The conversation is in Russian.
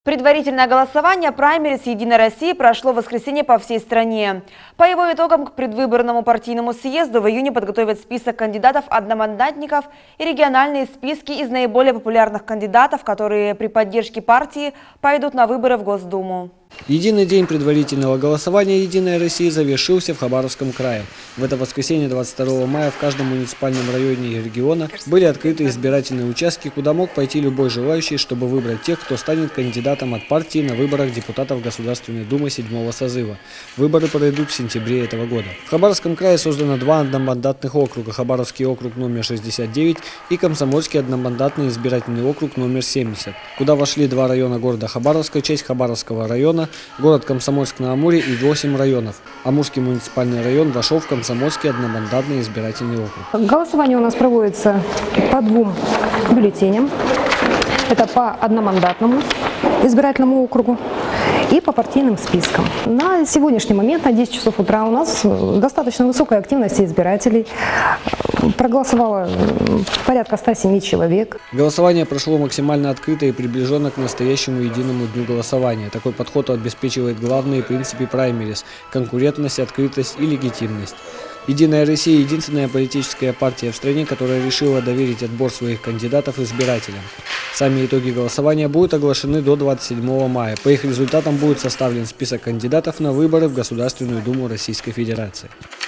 Предварительное голосование праймериз «Единой России» прошло в воскресенье по всей стране. По его итогам к предвыборному партийному съезду в июне подготовят список кандидатов-одномандатников и региональные списки из наиболее популярных кандидатов, которые при поддержке партии пойдут на выборы в Госдуму. Единый день предварительного голосования «Единая Россия» завершился в Хабаровском крае. В это воскресенье 22 мая в каждом муниципальном районе и региона были открыты избирательные участки, куда мог пойти любой желающий, чтобы выбрать тех, кто станет кандидатом от партии на выборах депутатов Государственной Думы 7-го созыва. Выборы пройдут в сентябре этого года. В Хабаровском крае создано 2 одномандатных округа – Хабаровский округ номер 69 и Комсомольский одномандатный избирательный округ номер 70, куда вошли 2 района города Хабаровска, часть Хабаровского района, город Комсомольск-на-Амуре и 8 районов. Амурский муниципальный район вошел в Комсомольский одномандатный избирательный округ. Голосование у нас проводится по 2 бюллетеням. Это по одномандатному избирательному округу и по партийным спискам. На сегодняшний момент, на 10 часов утра, у нас достаточно высокая активность избирателей. Проголосовало порядка 107 человек. Голосование прошло максимально открыто и приближенно к настоящему единому дню голосования. Такой подход обеспечивает главные принципы праймериз – конкурентность, открытость и легитимность. «Единая Россия» – единственная политическая партия в стране, которая решила доверить отбор своих кандидатов избирателям. Сами итоги голосования будут оглашены до 27 мая. По их результатам будет составлен список кандидатов на выборы в Государственную Думу Российской Федерации.